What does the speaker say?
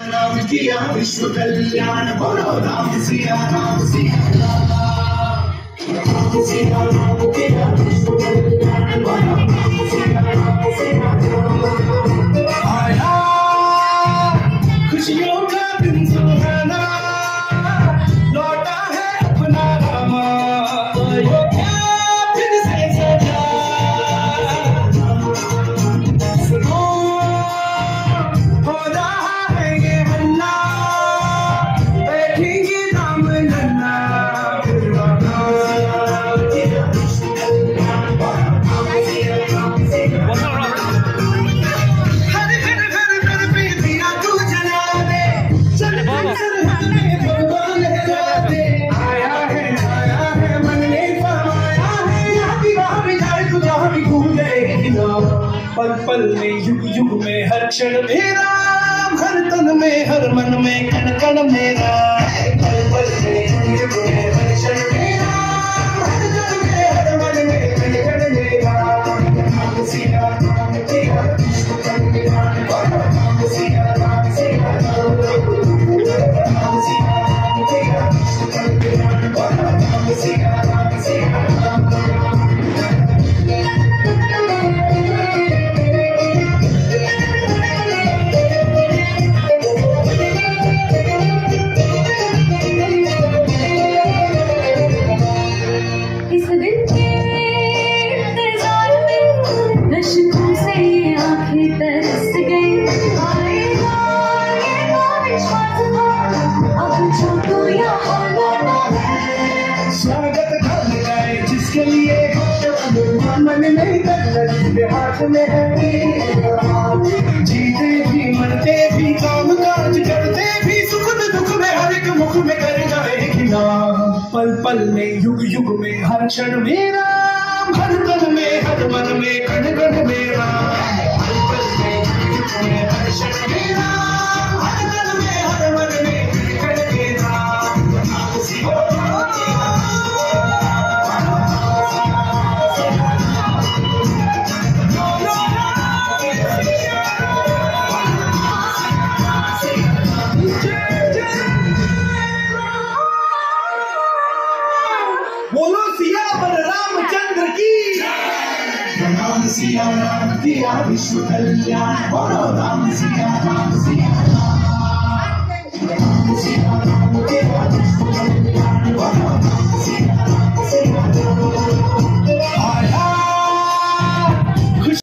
राम किया विश्व कल्याण, बोलो राम सिया राम सिया राम सिया राम किया विश्व कल्याण, बोलो राम सिया राम। आया खुशियों का दिन सुहाना, लौटा है अपना रामा, अयोध्या फिर से सजा। सुनो हो रहा है ये हल्ला, बैठेंगे राम लल्ला, पल पल में युग युग में हर क्षण मेरा, हर तन में हर मन में कण कण मेरा। पल पल में युग युग में हर क्षण मेरा, हर तन में हर मन में कण कण मेरा। राम सिया राम किया विश्व कल्याण, बोलो राम सिया राम सिया राम। राम सिया राम किया विश्व कल्याण, बोलो राम सिया राम सिया राम। स्वागत ढल जाए जिसके लिए मन नहीं करना, जिसके हाथ में है जीते भी मरते भी, काम काज करते भी, सुख में दुख में हर एक मुख में कर जाएगी नाम। पल पल में युग युग में हर क्षण मेरा, हर तन में हर मन में कण कण मेरा। पल पल में युग युग में हर क्षण मेरा, हर तन में हर मन में कण कण मेरा। बोलो सियावर रामचंद्र की। राम सिया राम किया विश्व कल्याण, बोलो राम सिया राम सिया राम। राम सिया राम किया विश्व कल्याण।